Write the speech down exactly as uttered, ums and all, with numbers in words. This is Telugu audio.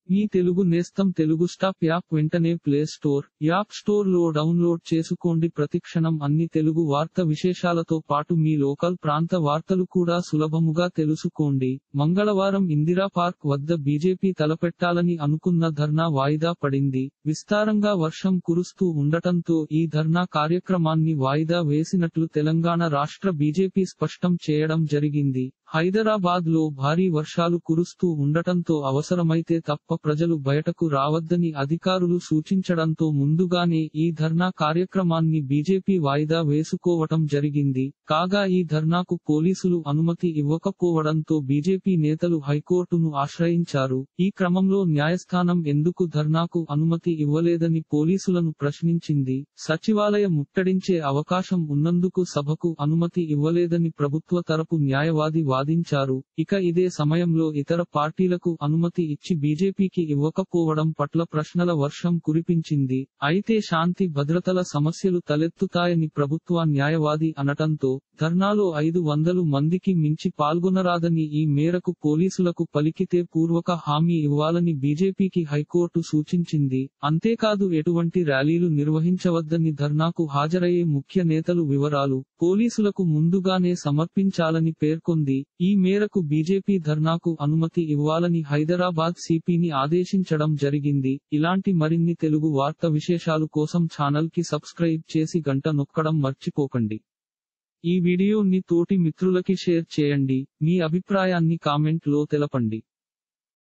మీ తెలుగు నేస్తం తెలుగు స్టాప్ యాప్ వెంటనే ప్లే స్టోర్, యాప్ స్టోర్ లో డౌన్లోడ్ చేసుకోండి. ప్రతిక్షణం అన్ని తెలుగు వార్త విశేషాలతో పాటు మీ లోకల్ ప్రాంత వార్తలు కూడా సులభముగా తెలుసుకోండి. మంగళవారం ఇందిరా పార్క్ వద్ద బీజేపీ తలపెట్టాలని అనుకున్న ధర్నా వాయిదా పడింది. విస్తారంగా వర్షం కురుస్తూ ఉండటంతో ఈ ధర్నా కార్యక్రమాన్ని వాయిదా వేసినట్లు తెలంగాణ రాష్ట్ర బీజేపీ స్పష్టం చేయడం జరిగింది. హైదరాబాద్ లో భారీ వర్షాలు కురుస్తూ ఉండటంతో అవసరమైతే తప్ప ప్రజలు బయటకు రావద్దని అధికారులు సూచించడంతో ముందుగానే ఈ ధర్నా కార్యక్రమాన్ని బీజేపీ వాయిదా వేసుకోవటం జరిగింది. కాగా ఈ ధర్నాకు పోలీసులు అనుమతి ఇవ్వకపోవడంతో బీజేపీ నేతలు హైకోర్టును ఆశ్రయించారు. ఈ క్రమంలో న్యాయస్థానం ఎందుకు ధర్నాకు అనుమతి ఇవ్వలేదని పోలీసులను ప్రశ్నించింది. సచివాలయం ముట్టడించే అవకాశం ఉన్నందుకు సభకు అనుమతి ఇవ్వలేదని ప్రభుత్వ తరపు న్యాయవాది వాదించారు. ఇక ఇదే సమయంలో ఇతర పార్టీలకు అనుమతి ఇచ్చి బీజేపీకి ఇవ్వకపోవడం పట్ల ప్రశ్నల వర్షం కురిపించింది. అయితే శాంతి భద్రతల సమస్యలు తలెత్తుతాయని ప్రభుత్వ న్యాయవాది అనటంతో ధర్నాలో ఐదు వందలు మందికి మించి పాల్గొనరాదని, ఈ మేరకు పోలీసులకు పలికితే పూర్వక హామీ ఇవ్వాలని బీజేపీకి హైకోర్టు సూచించింది. అంతేకాదు ఎటువంటి ర్యాలీలు నిర్వహించవద్దని ధర్నాకు హాజరయ్యే ముఖ్య నేతలు వివరాలు పోలీసులకు ముందుగానే సమర్పించాలని పేర్కొంది. ఈ మేరకు బీజేపీ ధర్నాకు అనుమతి ఇవ్వాలని హైదరాబాద్ సిపిని ఆదేశించడం జరిగింది. ఇలాంటి మరిన్ని తెలుగు వార్త విశేషాలు కోసం ఛానల్ కి సబ్స్క్రైబ్ చేసి గంట నొక్కడం మర్చిపోకండి. ఈ వీడియోని తోటి మిత్రులకి షేర్ చేయండి. మీ అభిప్రాయాన్ని కామెంట్ లో తెలపండి.